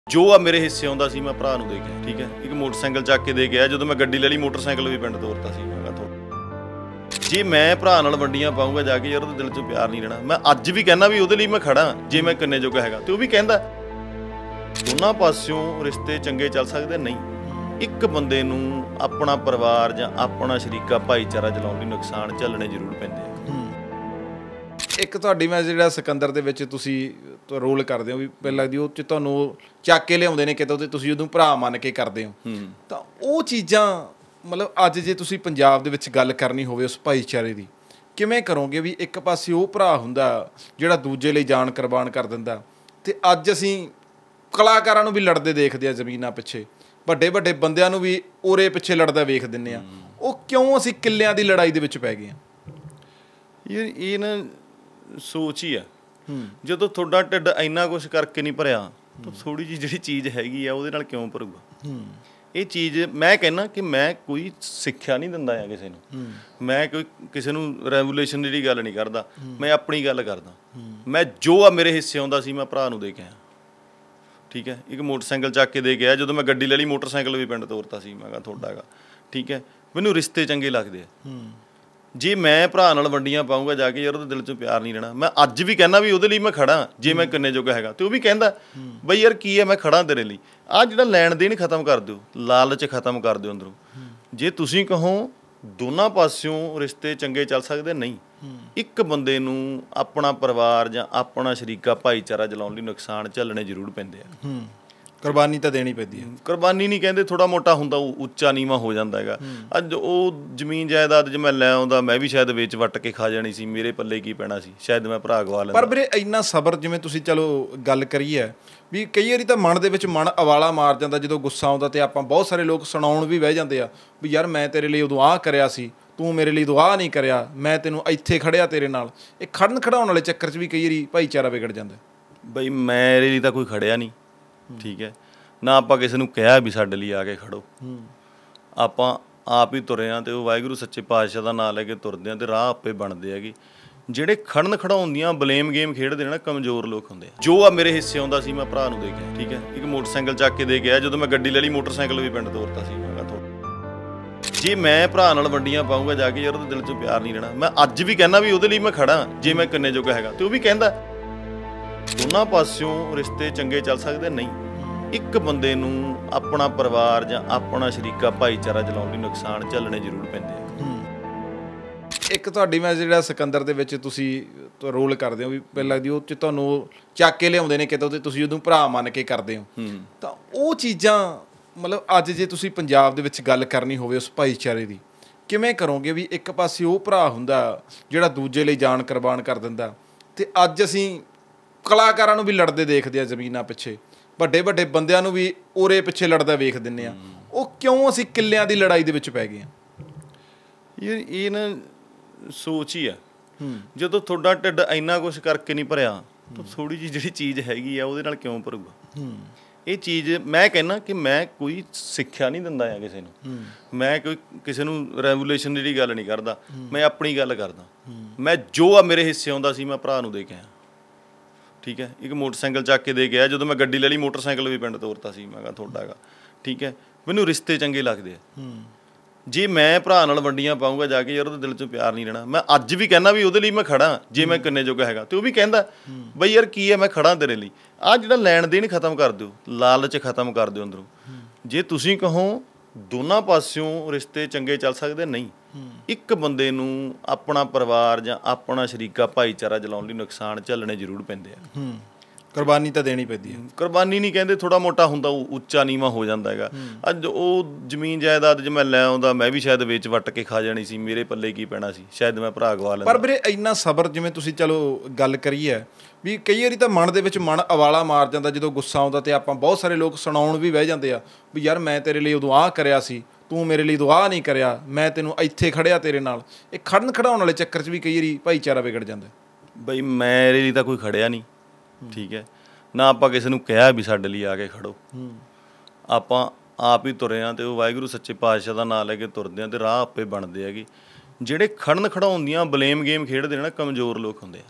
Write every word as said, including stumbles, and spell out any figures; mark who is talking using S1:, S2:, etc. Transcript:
S1: ਜੋ ਆ ਮੇਰੇ ਹਿੱਸੇ ਆਉਂਦਾ ਸੀ ਮੈਂ ਭਰਾ ਨੂੰ ਦੇ ਕੇ ਠੀਕ ਹੈ ਇੱਕ ਮੋਟਰਸਾਈਕਲ ਚੱਕ ਕੇ ਦੇ ਗਿਆ ਜਦੋਂ ਮੈਂ ਗੱਡੀ ਲੈ ਲਈ ਮੋਟਰਸਾਈਕਲ ਵੀ ਪਿੰਡ ਤੋਰਤਾ ਸੀ ਮੈਂ ਕਿਹਾ ਜੇ ਮੈਂ ਭਰਾ ਨਾਲ ਵੰਡੀਆਂ ਪਾਉਂਗਾ ਜਾ ਕੇ ਯਾਰ ਉਹਦੇ ਦਿਲ 'ਚੋਂ ਪਿਆਰ ਨਹੀਂ ਰਹਿਣਾ ਮੈਂ ਅੱਜ ਵੀ ਕਹਿੰਦਾ ਵੀ ਉਹਦੇ ਲਈ ਮੈਂ ਖੜਾ ਜੇ ਮੈਂ ਕਿੰਨੇ ਜੋਗਾ ਹੈਗਾ ਤੇ ਉਹ ਵੀ ਕਹਿੰਦਾ ਦੋਨਾਂ ਪਾਸਿਓਂ ਰਿਸ਼ਤੇ ਚੰਗੇ ਚੱਲ ਸਕਦੇ ਨਹੀਂ ਇੱਕ ਬੰਦੇ ਨੂੰ ਆਪਣਾ ਪਰਿਵਾਰ ਜਾਂ ਆਪਣਾ ਸ਼ਰੀਕਾ ਭਾਈਚਾਰਾ ਚਲਾਉਣ ਲਈ ਨੁਕਸਾਨ ਝੱਲਣੇ ਜ਼ਰੂਰ ਪੈਂਦੇ ਆ।
S2: ਇੱਕ ਤੁਹਾਡੀ ਮੈਂ ਜਿਹੜਾ ਸਿਕੰਦਰ ਦੇ ਵਿੱਚ ਤੁਸੀਂ ਰੋਲ ਕਰਦੇ ਹੋ ਵੀ ਪਹਿਲਾਂ ਦੀ ਉਹ 'ਚ ਤੁਹਾਨੂੰ ਚੱਕ ਕੇ ਲਿਆਉਂਦੇ ਨੇ ਕਿਤੋਂ ਤੇ ਤੁਸੀਂ ਉਹਨੂੰ ਭਰਾ ਮੰਨ ਕੇ ਕਰਦੇ ਹੋ ਤਾਂ ਉਹ ਚੀਜ਼ਾਂ ਮਤਲਬ ਅੱਜ ਜੇ ਤੁਸੀਂ ਪੰਜਾਬ ਦੇ ਵਿੱਚ ਗੱਲ ਕਰਨੀ ਹੋਵੇ ਉਸ ਭਾਈਚਾਰੇ ਦੀ ਕਿਵੇਂ ਕਰੋਗੇ ਵੀ ਇੱਕ ਪਾਸੇ ਉਹ ਭਰਾ ਹੁੰਦਾ ਜਿਹੜਾ ਦੂਜੇ ਲਈ ਜਾਨ ਕੁਰਬਾਨ ਕਰ ਦਿੰਦਾ ਤੇ ਅੱਜ ਅਸੀਂ ਕਲਾਕਾਰਾਂ ਨੂੰ ਵੀ ਲੜਦੇ ਦੇਖਦੇ ਆ ਜ਼ਮੀਨਾਂ ਪਿੱਛੇ ਵੱਡੇ ਵੱਡੇ ਬੰਦਿਆਂ ਨੂੰ ਵੀ ਉਰੇ ਪਿੱਛੇ ਲੜਦਾ ਵੇਖ ਦਿੰਦੇ ਆ ਉਹ ਕਿਉਂ ਅਸੀਂ ਕਿੱਲਿਆਂ ਦੀ ਲੜਾਈ ਦੇ ਵਿੱਚ ਪੈ ਗਏ ਆ
S1: ਯਾਰ ਇਹ ਨਾ ਸੋਚ ਹੀ ਆ ਜਦੋਂ ਤੁਹਾਡਾ ਢਿੱਡ ਇੰਨਾ ਕੁਛ ਕਰਕੇ ਨਹੀਂ ਭਰਿਆ ਤਾਂ ਥੋੜੀ ਜਿਹੀ ਜਿਹੜੀ ਚੀਜ਼ ਹੈਗੀ ਆ ਉਹਦੇ ਨਾਲ ਕਿਉਂ ਭਰੂਗਾ ਇਹ ਚੀਜ਼ ਮੈਂ ਕਹਿੰਦਾ ਕਿ ਮੈਂ ਕੋਈ ਸਿੱਖਿਆ ਨਹੀਂ ਦਿੰਦਾ ਆ ਕਿਸੇ ਨੂੰ ਮੈਂ ਕੋਈ ਕਿਸੇ ਨੂੰ ਰੈਵੋਲੂਸ਼ਨ ਜਿਹੜੀ ਗੱਲ ਨਹੀਂ ਕਰਦਾ ਮੈਂ ਆਪਣੀ ਗੱਲ ਕਰਦਾ ਮੈਂ ਜੋ ਆ ਮੇਰੇ ਹਿੱਸੇ ਆਉਂਦਾ ਸੀ ਮੈਂ ਭਰਾ ਨੂੰ ਦੇ ਕੇ ਆਇਆ ਠੀਕ ਹੈ ਇੱਕ ਮੋਟਰਸਾਈਕਲ ਚੱਕ ਕੇ ਦੇ ਕੇ ਆਇਆ ਜਦੋਂ ਮੈਂ ਗੱਡੀ ਲੈ ਲਈ ਮੋਟਰਸਾਈਕਲ ਵੀ ਪਿੰਡ ਤੋਰਤਾ ਸੀ ਮੈਂ ਕਿਹਾ ਤੁਹਾਡਾ ਹੈਗਾ ਠੀਕ ਹੈ ਮੈਨੂੰ ਰਿਸ਼ਤੇ ਚੰਗੇ ਲੱਗਦੇ ਆ ਜੇ ਮੈਂ ਭਰਾ ਨਾਲ ਵੰਡੀਆਂ ਪਾਉਂਗਾ ਜਾ ਕੇ ਯਾਰ ਉਹਦੇ ਦਿਲ 'ਚੋਂ ਪਿਆਰ ਨਹੀਂ ਰਹਿਣਾ ਮੈਂ ਅੱਜ ਵੀ ਕਹਿੰਦਾ ਵੀ ਉਹਦੇ ਲਈ ਮੈਂ ਖੜਾ ਜੇ ਮੈਂ ਕਿੰਨੇ ਜੋਗਾ ਹੈਗਾ ਤੇ ਉਹ ਵੀ ਕਹਿੰਦਾ ਬਈ ਯਾਰ ਕੀ ਹੈ ਮੈਂ ਖੜਾ ਤੇਰੇ ਲਈ ਆਹ ਜਿਹੜਾ ਲੈਣ ਦੇਣ ਖਤਮ ਕਰ ਦਿਓ ਲਾਲਚ ਖਤਮ ਕਰ ਦਿਓ ਅੰਦਰੋਂ ਜੇ ਤੁਸੀਂ ਕਹੋ ਦੋਨਾਂ ਪਾਸਿਓਂ ਰਿਸ਼ਤੇ ਚੰਗੇ ਚੱਲ ਸਕਦੇ ਨਹੀਂ ਇੱਕ ਬੰਦੇ ਨੂੰ ਆਪਣਾ ਪਰਿਵਾਰ ਜਾਂ ਆਪਣਾ ਸ਼ਰੀਕਾ ਭਾਈਚਾਰਾ ਚਲਾਉਣ ਲਈ ਨੁਕਸਾਨ ਝੱਲਣੇ ਜ਼ਰੂਰ ਪੈਂਦੇ ਆ
S2: ਕੁਰਬਾਨੀ ਤਾਂ ਦੇਣੀ ਪੈਂਦੀ ਹੈ
S1: ਕੁਰਬਾਨੀ ਨਹੀਂ ਕਹਿੰਦੇ ਥੋੜਾ ਮੋਟਾ ਹੁੰਦਾ ਉੱਚਾ ਨੀਵਾਂ ਹੋ ਜਾਂਦਾ ਹੈਗਾ ਅੱਜ ਉਹ ਜ਼ਮੀਨ ਜਾਇਦਾਦ ਜੇ ਮੈਂ ਲੈ ਆਉਂਦਾ ਮੈਂ ਵੀ ਸ਼ਾਇਦ ਵੇਚ ਵੱਟ ਕੇ ਖਾ ਜਾਣੀ ਸੀ ਮੇਰੇ ਪੱਲੇ ਕੀ ਪੈਣਾ ਸੀ ਸ਼ਾਇਦ ਮੈਂ ਭਰਾ ਗਵਾ ਲੈਂਦਾ
S2: ਪਰ ਵੀਰੇ ਇੰਨਾ ਸਬਰ ਜਿਵੇਂ ਤੁਸੀਂ ਚਲੋ ਗੱਲ ਕਰੀ ਹੈ ਵੀ ਕਈ ਵਾਰੀ ਤਾਂ ਮਨ ਦੇ ਵਿੱਚ ਮਨ ਅਵਾਲਾ ਮਾਰ ਜਾਂਦਾ ਜਦੋਂ ਗੁੱਸਾ ਆਉਂਦਾ ਤੇ ਆਪਾਂ ਬਹੁਤ ਸਾਰੇ ਲੋਕ ਸੁਣਾਉਣ ਵੀ ਬਹਿ ਜਾਂਦੇ ਆ ਵੀ ਯਾਰ ਮੈਂ ਤੇਰੇ ਲਈ ਉਦੋਂ ਆਹ ਕਰਿਆ ਸੀ ਤੂੰ ਮੇਰੇ ਲਈ ਦੁਆ ਨਹੀਂ ਕਰਿਆ ਮੈਂ ਤੈਨੂੰ ਇੱਥੇ ਖੜਿਆ ਤੇਰੇ ਨਾਲ ਇਹ ਖੜਨ ਖੜਾਉਣ ਵਾਲੇ ਚੱਕਰ 'ਚ ਵੀ ਕਈ ਵਾਰੀ ਭਾਈਚਾਰਾ ਵਿਗੜ ਜਾਂਦਾ
S1: ਬਈ ਮੇਰੇ ਲਈ ਤਾਂ ਕੋਈ ਖੜਿਆ ਨਹੀਂ ਠੀਕ ਹੈ ਨਾ ਆਪਾਂ ਕਿਸੇ ਨੂੰ ਕਿਹਾ ਵੀ ਸਾਡੇ ਲਈ ਆ ਕੇ ਖੜੋ ਆਪਾਂ ਆਪ ਹੀ ਤੁਰੇ ਹਾਂ ਤੇ ਉਹ ਵਾਹਿਗੁਰੂ ਸੱਚੇ ਪਾਤਸ਼ਾਹ ਦਾ ਨਾਂ ਲੈ ਕੇ ਤੁਰਦੇ ਹਾਂ ਤੇ ਰਾਹ ਆਪੇ ਬਣਦੇ ਹੈਗੇ ਜਿਹੜੇ ਖੜਨ ਖੜਾਉਣ ਦੀਆਂ ਬਲੇਮ ਗੇਮ ਖੇਡਦੇ ਨੇ ਨਾ ਕਮਜ਼ੋਰ ਲੋਕ ਹੁੰਦੇ ਆ ਜੋ ਆ ਮੇਰੇ ਹਿੱਸੇ ਆਉਂਦਾ ਸੀ ਮੈਂ ਭਰਾ ਨੂੰ ਦੇ ਕੇ ਠੀਕ ਹੈ ਇੱਕ ਮੋਟਰਸਾਈਕਲ ਚੱਕ ਕੇ ਦੇ ਗਿਆ ਜਦੋਂ ਮੈਂ ਗੱਡੀ ਲੈ ਲਈ ਮੋਟਰਸਾਈਕਲ ਵੀ ਪਿੰਡ ਤੋਰਤਾ ਸੀ ਮੈਂ ਕਿਹਾ ਜੇ ਮੈਂ ਭਰਾ ਨਾਲ ਵੰਡੀਆਂ ਪਾਉਂਗਾ ਜਾ ਕੇ ਯਾਰ ਉਹਦੇ ਦਿਲ 'ਚੋਂ ਪਿਆਰ ਨਹੀਂ ਰਹਿਣਾ ਮੈਂ ਅੱਜ ਵੀ ਕਹਿੰਦਾ ਵੀ ਉਹਦੇ ਲਈ ਮੈਂ ਖੜਾ ਜੇ ਮੈਂ ਕਿੰਨੇ ਜੋਗਾ ਹੈਗਾ ਤੇ ਉਹ ਵੀ ਕਹਿੰਦਾ ਦੋਨਾਂ ਪਾਸਿਓਂ ਰਿਸ਼ਤੇ ਚੰਗੇ ਚੱਲ ਸਕਦੇ ਨਹੀਂ ਇੱਕ ਬੰਦੇ ਨੂੰ ਆਪਣਾ ਪਰਿਵਾਰ ਜਾਂ ਆਪਣਾ ਸ਼ਰੀਕਾ ਭਾਈਚਾਰਾ ਚਲਾਉਣ ਲਈ ਨੁਕਸਾਨ ਝੱਲਣੇ ਜ਼ਰੂਰ ਪੈਂਦੇ ਆ।
S2: ਇੱਕ ਤੁਹਾਡੀ ਮੈਂ ਜਿਹੜਾ ਸਿਕੰਦਰ ਦੇ ਵਿੱਚ ਤੁਸੀਂ ਰੋਲ ਕਰਦੇ ਹੋ ਵੀ ਪਹਿਲਾਂ ਦੀ ਉਹ 'ਚ ਤੁਹਾਨੂੰ ਚੱਕ ਕੇ ਲਿਆਉਂਦੇ ਨੇ ਕਿਤੋਂ ਤੇ ਤੁਸੀਂ ਉਹਨੂੰ ਭਰਾ ਮੰਨ ਕੇ ਕਰਦੇ ਹੋ ਤਾਂ ਉਹ ਚੀਜ਼ਾਂ ਮਤਲਬ ਅੱਜ ਜੇ ਤੁਸੀਂ ਪੰਜਾਬ ਦੇ ਵਿੱਚ ਗੱਲ ਕਰਨੀ ਹੋਵੇ ਉਸ ਭਾਈਚਾਰੇ ਦੀ ਕਿਵੇਂ ਕਰੋਗੇ ਵੀ ਇੱਕ ਪਾਸੇ ਉਹ ਭਰਾ ਹੁੰਦਾ ਜਿਹੜਾ ਦੂਜੇ ਲਈ ਜਾਨ ਕੁਰਬਾਨ ਕਰ ਦਿੰਦਾ ਤੇ ਅੱਜ ਅਸੀਂ ਕਲਾਕਾਰਾਂ ਨੂੰ ਵੀ ਲੜਦੇ ਦੇਖਦੇ ਆ ਜ਼ਮੀਨਾਂ ਪਿੱਛੇ ਵੱਡੇ ਵੱਡੇ ਬੰਦਿਆਂ ਨੂੰ ਵੀ ਉਰੇ ਪਿੱਛੇ ਲੜਦਾ ਵੇਖ ਦਿੰਦੇ ਆ ਉਹ ਕਿਉਂ ਅਸੀਂ ਕਿੱਲਿਆਂ ਦੀ ਲੜਾਈ ਦੇ ਵਿੱਚ ਪੈ ਗਏ ਆ
S1: ਯਾਰ ਇਹ ਨਾ ਸੋਚ ਹੀ ਆ ਜਦੋਂ ਤੁਹਾਡਾ ਢਿੱਡ ਇੰਨਾ ਕੁਛ ਕਰਕੇ ਨਹੀਂ ਭਰਿਆ ਤਾਂ ਥੋੜੀ ਜਿਹੀ ਜਿਹੜੀ ਚੀਜ਼ ਹੈਗੀ ਆ ਉਹਦੇ ਨਾਲ ਕਿਉਂ ਭਰੂਗਾ ਇਹ ਚੀਜ਼ ਮੈਂ ਕਹਿੰਦਾ ਕਿ ਮੈਂ ਕੋਈ ਸਿੱਖਿਆ ਨਹੀਂ ਦਿੰਦਾ ਆ ਕਿਸੇ ਨੂੰ ਮੈਂ ਕੋਈ ਕਿਸੇ ਨੂੰ ਰੈਵੋਲੂਸ਼ਨ ਜਿਹੜੀ ਗੱਲ ਨਹੀਂ ਕਰਦਾ ਮੈਂ ਆਪਣੀ ਗੱਲ ਕਰਦਾ ਮੈਂ ਜੋ ਆ ਮੇਰੇ ਹਿੱਸੇ ਆਉਂਦਾ ਸੀ ਮੈਂ ਭਰਾ ਨੂੰ ਦੇ ਕੇ ਆਇਆ ਠੀਕ ਹੈ ਇੱਕ ਮੋਟਰਸਾਈਕਲ ਚੱਕ ਕੇ ਦੇ ਗਿਆ ਜਦੋਂ ਮੈਂ ਗੱਡੀ ਲੈ ਲਈ ਮੋਟਰਸਾਈਕਲ ਵੀ ਪਿੰਡ ਤੋਰਤਾ ਸੀ ਮੈਂ ਕਿਹਾ ਤੁਹਾਡਾ ਹੈਗਾ ਠੀਕ ਹੈ ਮੈਨੂੰ ਰਿਸ਼ਤੇ ਚੰਗੇ ਲੱਗਦੇ ਆ ਜੇ ਮੈਂ ਭਰਾ ਨਾਲ ਵੰਡੀਆਂ ਪਾਉਂਗਾ ਜਾ ਕੇ ਯਾਰ ਉਹਦੇ ਦਿਲ 'ਚੋਂ ਪਿਆਰ ਨਹੀਂ ਰਹਿਣਾ ਮੈਂ ਅੱਜ ਵੀ ਕਹਿੰਦਾ ਵੀ ਉਹਦੇ ਲਈ ਮੈਂ ਖੜਾ ਜੇ ਮੈਂ ਕਿੰਨੇ ਜੋਗਾ ਹੈਗਾ ਤੇ ਉਹ ਵੀ ਕਹਿੰਦਾ ਬਈ ਯਾਰ ਕੀ ਹੈ ਮੈਂ ਖੜਾ ਤੇਰੇ ਲਈ ਆਹ ਜਿਹੜਾ ਲੈਣ ਦੇਣ ਖਤਮ ਕਰ ਦਿਓ ਲਾਲਚ ਖਤਮ ਕਰ ਦਿਓ ਅੰਦਰੋਂ ਜੇ ਤੁਸੀਂ ਕਹੋ ਦੋਨਾਂ ਪਾਸਿਓਂ ਰਿਸ਼ਤੇ ਚੰਗੇ ਚੱਲ ਸਕਦੇ ਨਹੀਂ ਇੱਕ ਬੰਦੇ ਨੂੰ ਆਪਣਾ ਪਰਿਵਾਰ ਜਾਂ ਆਪਣਾ ਸ਼ਰੀਕਾ ਭਾਈਚਾਰਾ ਚਲਾਉਣ ਲਈ ਨੁਕਸਾਨ ਝੱਲਣੇ ਜ਼ਰੂਰ ਪੈਂਦੇ ਆ
S2: ਕੁਰਬਾਨੀ ਤਾਂ ਦੇਣੀ ਪੈਂਦੀ ਹੈ
S1: ਕੁਰਬਾਨੀ ਨਹੀਂ ਕਹਿੰਦੇ ਥੋੜਾ ਮੋਟਾ ਹੁੰਦਾ ਉੱਚਾ ਨੀਵਾਂ ਹੋ ਜਾਂਦਾ ਹੈਗਾ ਅੱਜ ਉਹ ਜ਼ਮੀਨ ਜਾਇਦਾਦ ਜੇ ਮੈਂ ਲੈ ਆਉਂਦਾ ਮੈਂ ਵੀ ਸ਼ਾਇਦ ਵੇਚ ਵੱਟ ਕੇ ਖਾ ਜਾਣੀ ਸੀ ਮੇਰੇ ਪੱਲੇ ਕੀ ਪੈਣਾ ਸੀ ਸ਼ਾਇਦ ਮੈਂ ਭਰਾ ਗਵਾ ਲੈਂਦਾ
S2: ਪਰ ਵੀਰੇ ਇੰਨਾ ਸਬਰ ਜਿਵੇਂ ਤੁਸੀਂ ਚਲੋ ਗੱਲ ਕਰੀ ਹੈ ਵੀ ਕਈ ਵਾਰੀ ਤਾਂ ਮਨ ਦੇ ਵਿੱਚ ਮਨ ਅਵਾਲਾ ਮਾਰ ਜਾਂਦਾ ਜਦੋਂ ਗੁੱਸਾ ਆਉਂਦਾ ਤੇ ਆਪਾਂ ਬਹੁਤ ਸਾਰੇ ਲੋਕ ਸੁਣਾਉਣ ਵੀ ਬਹਿ ਜਾਂਦੇ ਆ ਵੀ ਯਾਰ ਮੈਂ ਤੇਰੇ ਲਈ ਉਦੋਂ ਆਹ ਕਰਿਆ ਸੀ ਤੂੰ ਮੇਰੇ ਲਈ ਦੁਆ ਨਹੀਂ ਕਰਿਆ ਮੈਂ ਤੈਨੂੰ ਇੱਥੇ ਖੜਿਆ ਤੇਰੇ ਨਾਲ ਇਹ ਖੜਨ ਖੜਾਉਣ ਵਾਲੇ ਚੱਕਰ 'ਚ ਵੀ ਕਈ ਵਾਰੀ ਭਾਈਚਾਰਾ ਵਿਗੜ ਜਾਂਦਾ
S1: ਬਈ ਮੇਰੇ ਲਈ ਤਾਂ ਕੋਈ ਖੜਿਆ ਨਹੀਂ ਠੀਕ ਹੈ ਨਾ ਆਪਾਂ ਕਿਸੇ ਨੂੰ ਕਿਹਾ ਵੀ ਸਾਡੇ ਲਈ ਆ ਕੇ ਖੜੋ ਆਪਾਂ ਆਪ ਹੀ ਤੁਰੇ ਹਾਂ ਤੇ ਉਹ ਵਾਹਿਗੁਰੂ ਸੱਚੇ ਪਾਤਸ਼ਾਹ ਦਾ ਨਾਂ ਲੈ ਕੇ ਤੁਰਦੇ ਹਾਂ ਤੇ ਰਾਹ ਆਪੇ ਬਣਦੇ ਹੈਗੇ ਜਿਹੜੇ ਖੜਨ ਖੜਾਉਣ ਦੀਆਂ ਬਲੇਮ ਗੇਮ ਖੇਡਦੇ ਨੇ ਨਾ ਕਮਜ਼ੋਰ ਲੋਕ ਹੁੰਦੇ ਆ।